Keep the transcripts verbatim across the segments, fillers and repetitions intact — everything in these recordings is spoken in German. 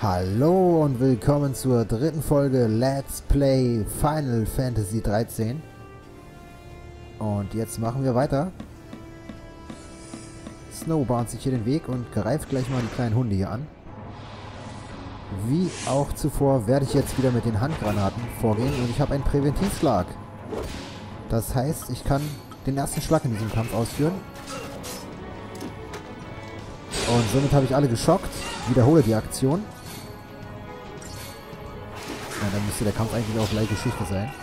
Hallo und willkommen zur dritten Folge Let's Play Final Fantasy dreizehn. Und jetzt machen wir weiter. Snow bahnt sich hier den Weg und greift gleich mal die kleinen Hunde hier an. Wie auch zuvor werde ich jetzt wieder mit den Handgranaten vorgehen und ich habe einen Präventivschlag. Das heißt, ich kann den ersten Schlag in diesem Kampf ausführen. Und somit habe ich alle geschockt. Wiederhole die Aktion. Ja, dann müsste der Kampf eigentlich auch gleich Geschichte sein.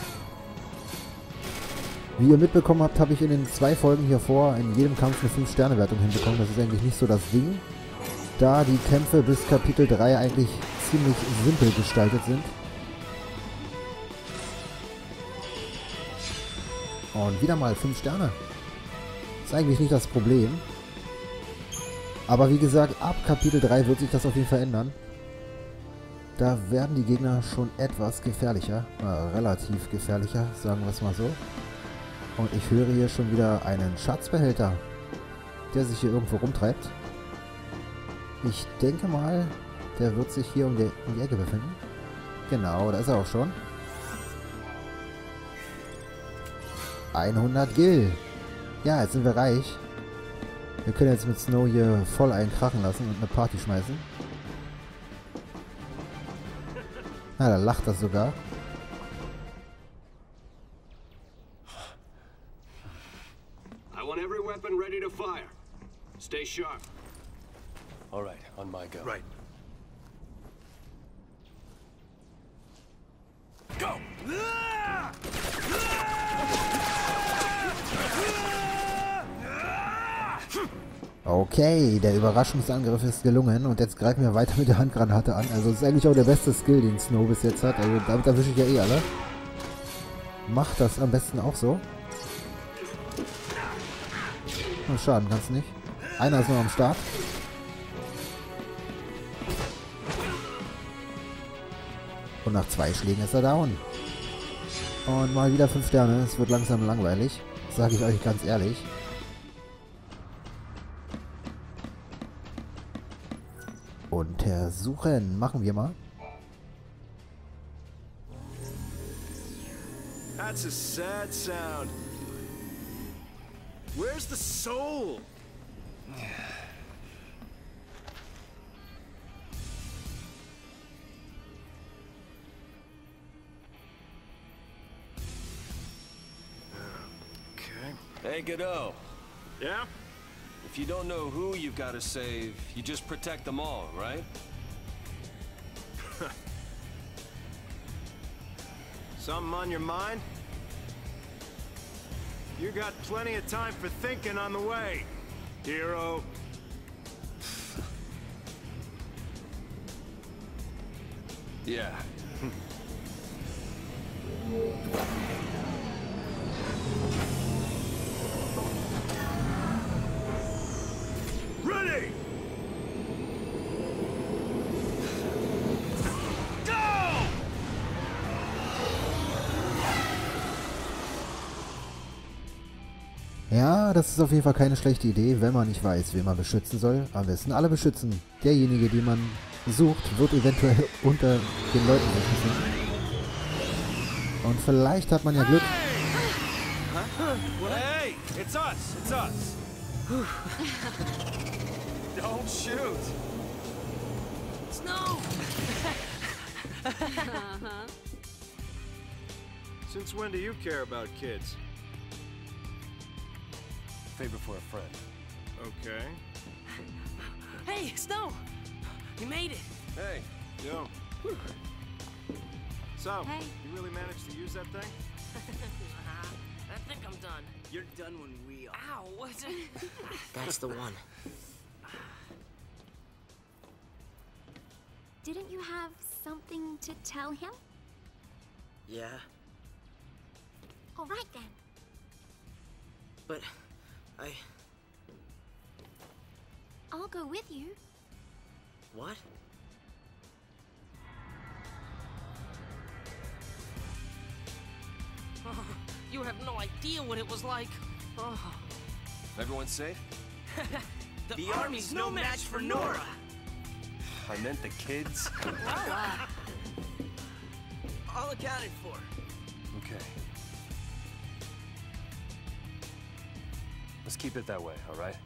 Wie ihr mitbekommen habt, habe ich in den zwei Folgen hier vor in jedem Kampf eine fünf Sterne Wertung hinbekommen. Das ist eigentlich nicht so das Ding, da die Kämpfe bis Kapitel drei eigentlich ziemlich simpel gestaltet sind. Und wieder mal fünf Sterne. Ist eigentlich nicht das Problem. Aber wie gesagt, ab Kapitel drei wird sich das auf jeden Fall ändern. Da werden die Gegner schon etwas gefährlicher. Äh, relativ gefährlicher, sagen wir es mal so. Und ich höre hier schon wieder einen Schatzbehälter, der sich hier irgendwo rumtreibt. Ich denke mal, der wird sich hier um die, um die Ecke befinden. Genau, da ist er auch schon. hundert Gil. Ja, jetzt sind wir reich. Wir können jetzt mit Snow hier voll einen krachen lassen und eine Party schmeißen. Na, da lacht er sogar. I want every weapon ready to fire. Stay sharp. All right, on my go. Right. Go! Okay, der Überraschungsangriff ist gelungen und jetzt greifen wir weiter mit der Handgranate an. Also das ist eigentlich auch der beste Skill, den Snow bis jetzt hat. Also damit erwische ich ja eh alle. Macht das am besten auch so. Oh, schaden kannst du nicht. Einer ist noch am Start. Und nach zwei Schlägen ist er down. Und mal wieder fünf Sterne. Es wird langsam langweilig. Sage ich euch ganz ehrlich. Untersuchen. Machen wir mal. That's a sad sound. Where's the soul? Okay. Hey, Godot. Yeah? If you don't know who you've got to save, you just protect them all, right? Something on your mind? You got plenty of time for thinking on the way, hero. Yeah. Ready! Go! Ja, das ist auf jeden Fall keine schlechte Idee, wenn man nicht weiß, wen man beschützen soll. Am besten alle beschützen. Derjenige, den man sucht, wird eventuell unter den Leuten verschützen. Und vielleicht hat man ja Glück. Hey, it's us, it's us. Don't shoot. Snow! Since when do you care about kids? Favor for a friend. Okay. Hey, Snow! You made it! Hey. Yo. So, Hey. you really managed to use that thing? I think I'm done. You're done when we are. Ow! What? That's the one. Didn't you have something to tell him? Yeah, All right then. but I... I'll go with you. What? Oh, you have no idea what it was like. Oh. Everyone safe? The, The army's no match for Nora! I meant the kids. Well, uh, all accounted for. Okay. Let's keep it that way, all right?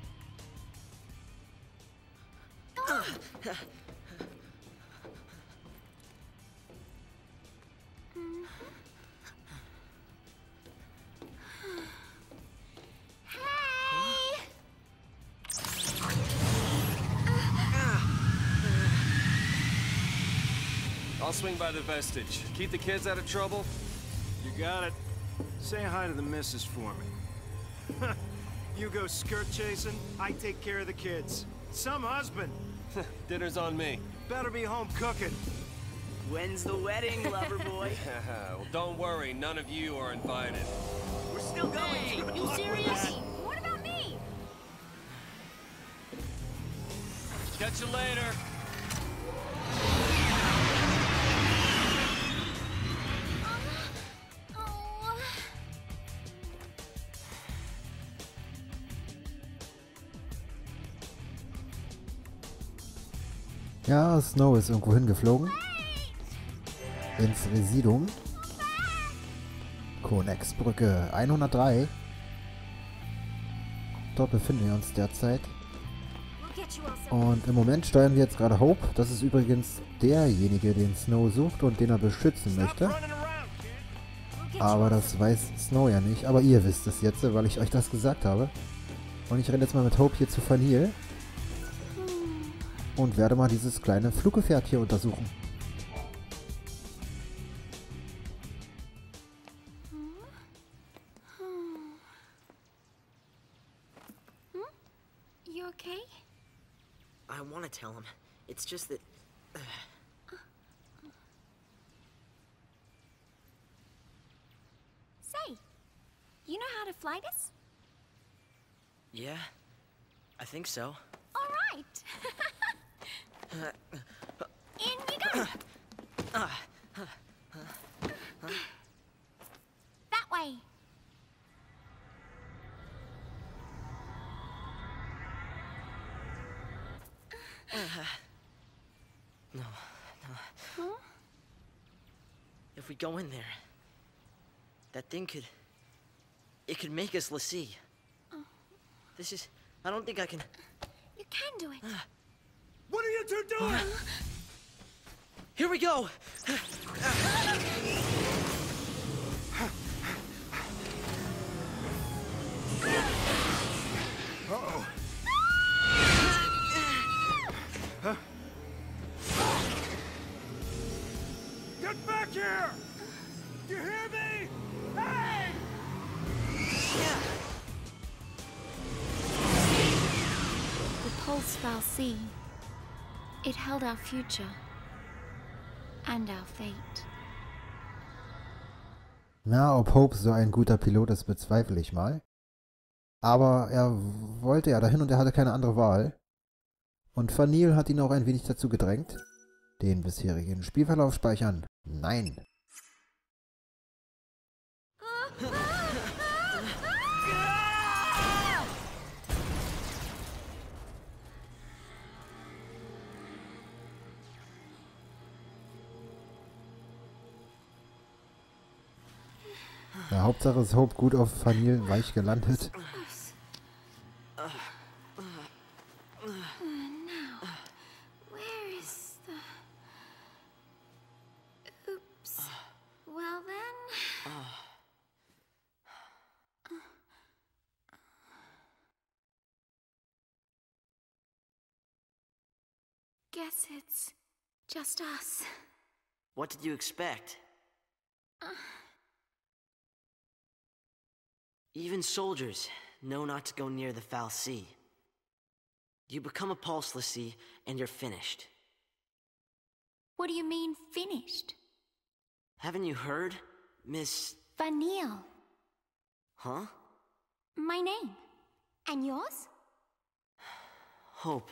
I'll swing by the vestige. Keep the kids out of trouble. You got it. Say hi to the missus for me. You go skirt chasing, I take care of the kids. Some husband. Dinner's on me. Better be home cooking. When's the wedding, lover boy? Well, don't worry. None of you are invited. We're still going. Hey, Good you luck with serious? that. What about me? Catch you later. Oh. Ja, Snow ist irgendwo hingeflogen. Ins Residuum. Konex-Brücke hundertdrei. Dort befinden wir uns derzeit. We'll get you all some. Und im Moment steuern wir jetzt gerade Hope. Das ist übrigens derjenige, den Snow sucht und den er beschützen Stop möchte. running around, kid. We'll get you Aber all das some. weiß Snow ja nicht. Aber ihr wisst es jetzt, weil ich euch das gesagt habe. Und ich renne jetzt mal mit Hope hier zu Vanille. Und werde mal dieses kleine Fluggefährt hier untersuchen. You okay? I want to tell him. It's just that... Say, you know how to fly this? Yeah, I think so. All right. In you go. That way. No, no. If we go in there, that thing could... It could make us Lassie. This is... I don't think I can... You can do it. What are you two doing? Here we go! Uh-oh. Get back here! You hear me? Hey! The Pulse Fal'Cie. It held our future. And our fate. Na, ob Hope so ein guter Pilot ist, bezweifle ich mal. Aber er wollte ja dahin und er hatte keine andere Wahl. Und Vanille hat ihn auch ein wenig dazu gedrängt. Den bisherigen Spielverlauf speichern. Nein. Ja, Hauptsache ist Hope gut auf Vanille weich gelandet. Where is the... Oops. Well then... Guess it's just us. What did you expect? Even soldiers know not to go near the Fal'Cie. You become a Pulse Lassie, and you're finished. What do you mean, finished? Haven't you heard, Miss... Vanille. Huh? My name. And yours? Hope.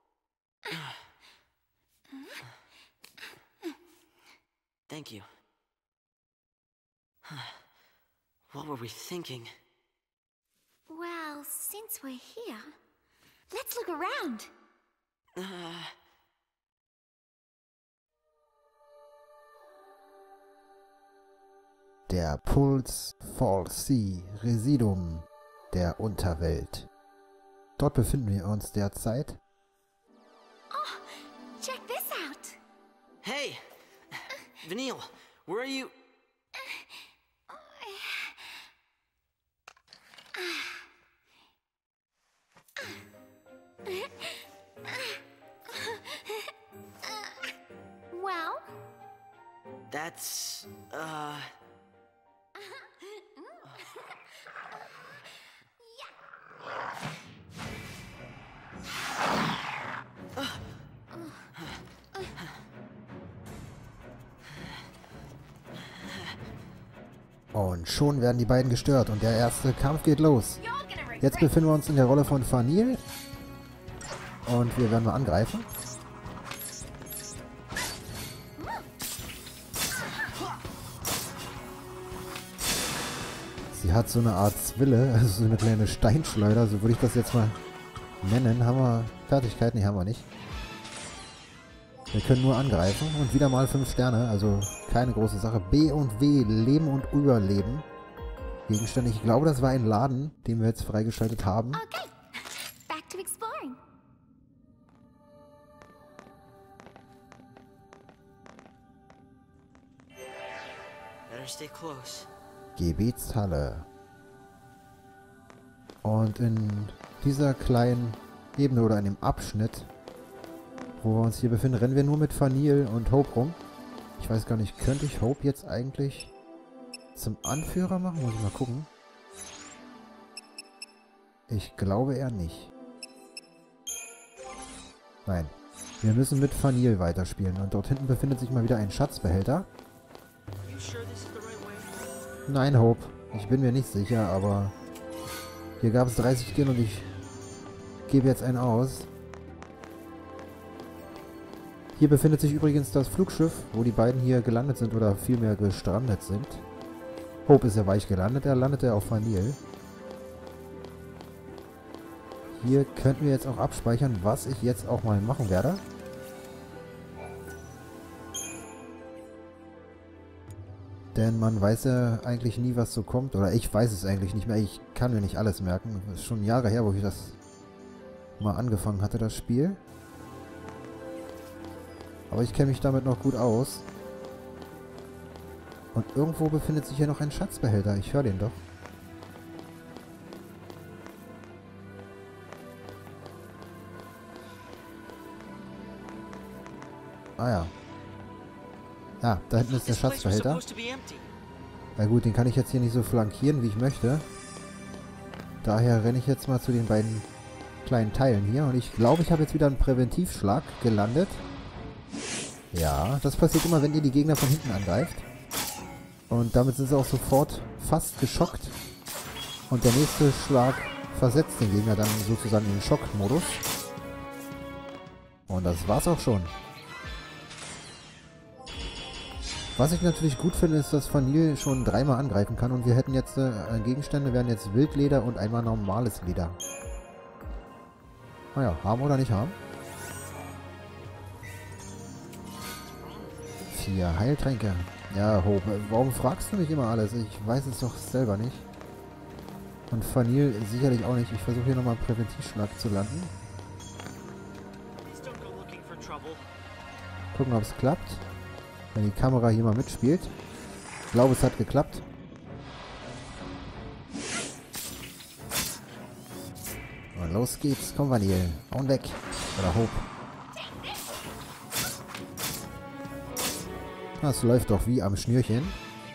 Thank you. What were we thinking? Well, since we're here, let's look around. Uh, Der Puls Falsi Residuum der Unterwelt. Dort befinden wir uns derzeit. Check this out. Hey! Vanille, where are you? Well? That's, uh... Und schon werden die beiden gestört und der erste Kampf geht los. Jetzt befinden wir uns in der Rolle von Vanille. Und wir werden mal angreifen. Sie hat so eine Art Zwille, also so eine kleine Steinschleuder, so würde ich das jetzt mal nennen. Haben wir Fertigkeiten? Nee, haben wir nicht. Wir können nur angreifen und wieder mal fünf Sterne, also keine große Sache. B und W, Leben und Überleben. Gegenstände, ich glaube, das war ein Laden, den wir jetzt freigeschaltet haben. Okay. Back to exploring. Better stay close. Gebietshalle. Und in dieser kleinen Ebene oder in dem Abschnitt, wo wir uns hier befinden, rennen wir nur mit Vanille und Hope rum. Ich weiß gar nicht, könnte ich Hope jetzt eigentlich zum Anführer machen? Muss ich mal gucken. Ich glaube eher nicht. Nein. Wir müssen mit Vanille weiterspielen. Und dort hinten befindet sich mal wieder ein Schatzbehälter. Nein, Hope. Ich bin mir nicht sicher, aber hier gab es dreißig Gin und ich gebe jetzt einen aus. Hier befindet sich übrigens das Flugschiff, wo die beiden hier gelandet sind oder vielmehr gestrandet sind. Hope ist ja weich gelandet, er landete auf Vanille. Hier könnten wir jetzt auch abspeichern, was ich jetzt auch mal machen werde. Denn man weiß ja eigentlich nie, was so kommt. Oder ich weiß es eigentlich nicht mehr. Ich kann mir nicht alles merken. Das ist schon Jahre her, wo ich das mal angefangen hatte, das Spiel. Aber ich kenne mich damit noch gut aus. Und irgendwo befindet sich hier noch ein Schatzbehälter. Ich höre den doch. Ah ja. Ja, da hinten ist der Schatzbehälter. Na gut, den kann ich jetzt hier nicht so flankieren, wie ich möchte. Daher renne ich jetzt mal zu den beiden kleinen Teilen hier. Und ich glaube, ich habe jetzt wieder einen Präventivschlag gelandet. Ja, das passiert immer, wenn ihr die Gegner von hinten angreift. Und damit sind sie auch sofort fast geschockt. Und der nächste Schlag versetzt den Gegner dann sozusagen in den Schockmodus. Und das war's auch schon. Was ich natürlich gut finde, ist, dass Vanille schon dreimal angreifen kann. Und wir hätten jetzt, äh, Gegenstände wären jetzt Wildleder und einmal normales Leder. Naja, haben oder nicht haben. Vier Heiltränke. Ja, Hope, warum fragst du mich immer alles? Ich weiß es doch selber nicht. Und Vanille sicherlich auch nicht. Ich versuche hier nochmal einen Präventivschlag zu landen. Gucken, ob es klappt. Wenn die Kamera hier mal mitspielt. Ich glaube, es hat geklappt. Und los geht's. Komm, Vanille. Hauen weg. Oder Hope. Das läuft doch wie am Schnürchen.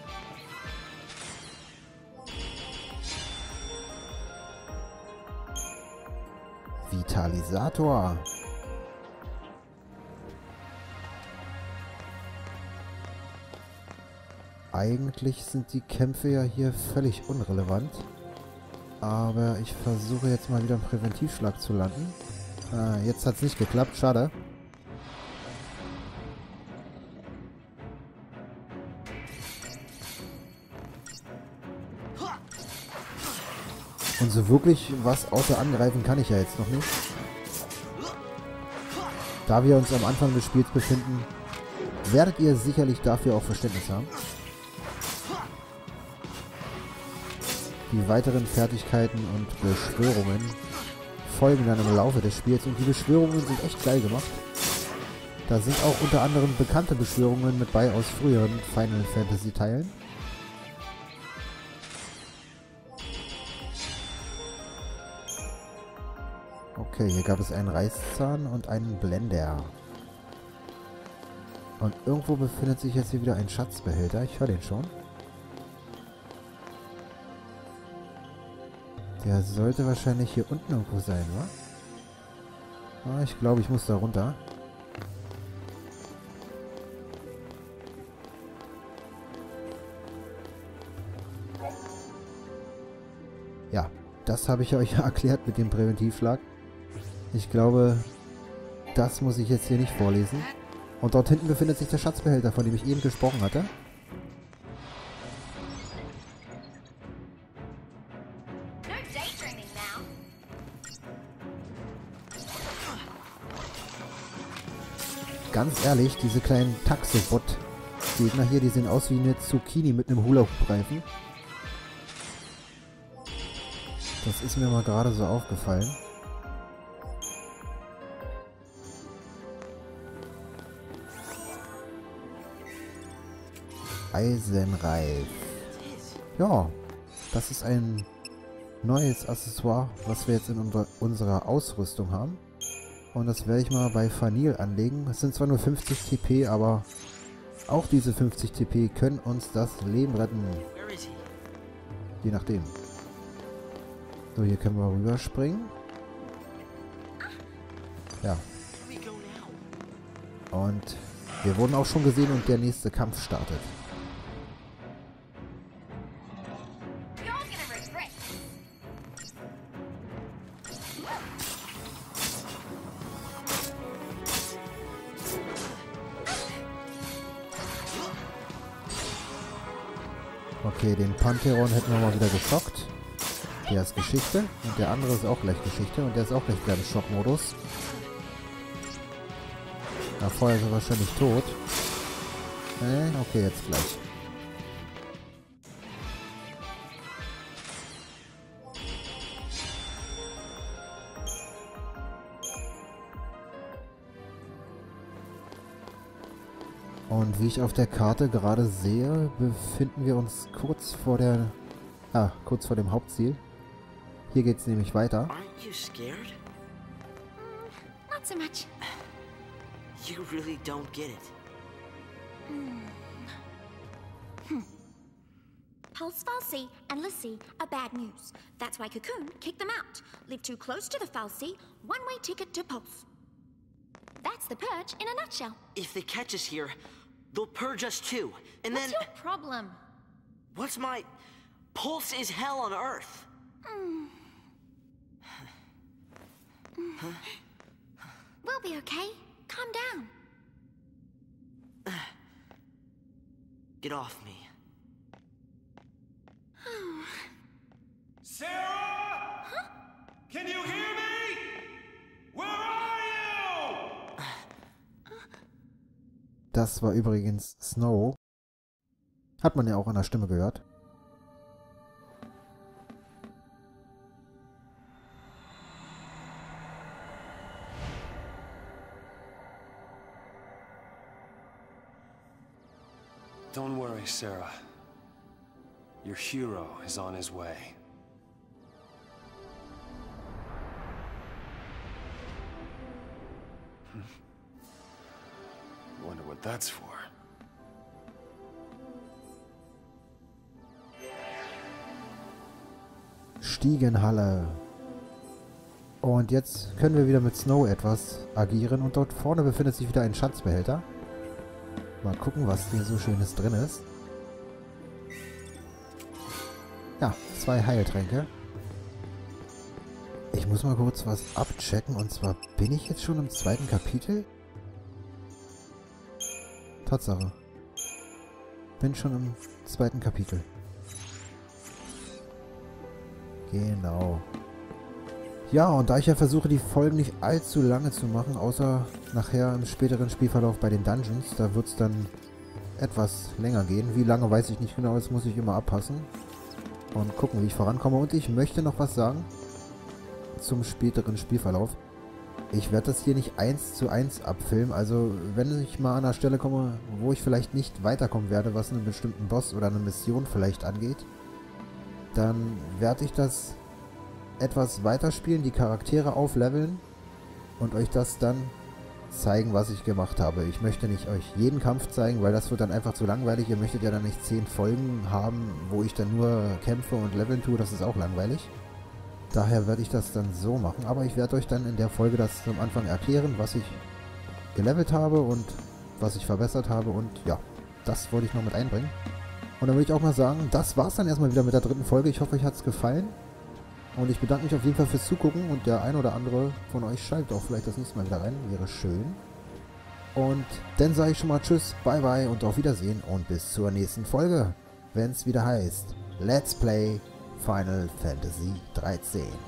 Vitalisator. Eigentlich sind die Kämpfe ja hier völlig unrelevant. Aber ich versuche jetzt mal wieder einen Präventivschlag zu landen. Ah, jetzt hat es nicht geklappt. Schade. Und so wirklich was außer angreifen kann ich ja jetzt noch nicht. Da wir uns am Anfang des Spiels befinden, werdet ihr sicherlich dafür auch Verständnis haben. Die weiteren Fertigkeiten und Beschwörungen folgen dann im Laufe des Spiels. Und die Beschwörungen sind echt geil gemacht. Da sind auch unter anderem bekannte Beschwörungen mit bei aus früheren Final Fantasy Teilen. Okay, hier gab es einen Reißzahn und einen Blender. Und irgendwo befindet sich jetzt hier wieder ein Schatzbehälter. Ich höre den schon. Der sollte wahrscheinlich hier unten irgendwo sein, wa? Ah, ich glaube, ich muss da runter. Ja, das habe ich euch ja erklärt mit dem Präventivschlag. Ich glaube, das muss ich jetzt hier nicht vorlesen. Und dort hinten befindet sich der Schatzbehälter, von dem ich eben gesprochen hatte. Ganz ehrlich, diese kleinen Taxobot-Gegner hier, die sehen aus wie eine Zucchini mit einem Hula-Hoop-Reifen. Das ist mir mal gerade so aufgefallen. Eisenreif. Ja, das ist ein neues Accessoire, was wir jetzt in unser, unserer Ausrüstung haben. Und das werde ich mal bei Vanille anlegen. Es sind zwar nur fünfzig T P, aber auch diese fünfzig T P können uns das Leben retten. Je nachdem. So, hier können wir rüberspringen. Ja. Und wir wurden auch schon gesehen und der nächste Kampf startet. Okay, den Pantheron hätten wir mal wieder geschockt. Der ist Geschichte und der andere ist auch gleich Geschichte und der ist auch gleich wieder im Schockmodus. Na, vorher ist er wahrscheinlich tot. Äh, okay, jetzt gleich. Und wie ich auf der Karte gerade sehe, befinden wir uns kurz vor der... Ah, kurz vor dem Hauptziel. Hier geht's nämlich weiter. Aren't you scared? Not so much. You really don't get it. Pulse Fal'Cie and l'Cie are bad news. That's why Cocoon kicked them out. Live too close to the Fal'Cie, one-way ticket to Pulse. That's the purge in a nutshell. If they catch us here, they'll purge us too. And What's then... your problem? What's my... Pulse is hell on Earth. Mm. Huh? We'll be okay. Calm down. Get off me. Sarah? Huh? Can you hear me? Where are you? Das war übrigens Snow. Hat man ja auch an der Stimme gehört. Don't worry, Sarah. Your hero is on his way. Hm. Wonder what that's for. Stiegenhalle. Und jetzt können wir wieder mit Snow etwas agieren. Und dort vorne befindet sich wieder ein Schatzbehälter. Mal gucken, was hier so Schönes drin ist. Ja, zwei Heiltränke. Ich muss mal kurz was abchecken. Und zwar, bin ich jetzt schon im zweiten Kapitel? Tatsache. Bin schon im zweiten Kapitel. Genau. Ja, und da ich ja versuche, die Folgen nicht allzu lange zu machen, außer nachher im späteren Spielverlauf bei den Dungeons, da wird es dann etwas länger gehen. Wie lange, weiß ich nicht genau, das muss ich immer abpassen. und gucken, wie ich vorankomme. Und ich möchte noch was sagen zum späteren Spielverlauf. Ich werde das hier nicht eins zu eins abfilmen. Also wenn ich mal an einer Stelle komme, wo ich vielleicht nicht weiterkommen werde, was einen bestimmten Boss oder eine Mission vielleicht angeht, dann werde ich das etwas weiterspielen, die Charaktere aufleveln und euch das dann zeigen, was ich gemacht habe. Ich möchte nicht euch jeden Kampf zeigen, weil das wird dann einfach zu langweilig. Ihr möchtet ja dann nicht zehn Folgen haben, wo ich dann nur kämpfe und leveln tue. Das ist auch langweilig. Daher werde ich das dann so machen. Aber ich werde euch dann in der Folge das zum Anfang erklären, was ich gelevelt habe und was ich verbessert habe. Und ja, das wollte ich noch mit einbringen. Und dann würde ich auch mal sagen, das war es dann erstmal wieder mit der dritten Folge. Ich hoffe, euch hat es gefallen. Und ich bedanke mich auf jeden Fall fürs Zugucken. Und der ein oder andere von euch schaltet auch vielleicht das nächste Mal wieder rein. Wäre schön. Und dann sage ich schon mal Tschüss, Bye Bye und auf Wiedersehen. Und bis zur nächsten Folge, wenn es wieder heißt Let's Play Final Fantasy dreizehn.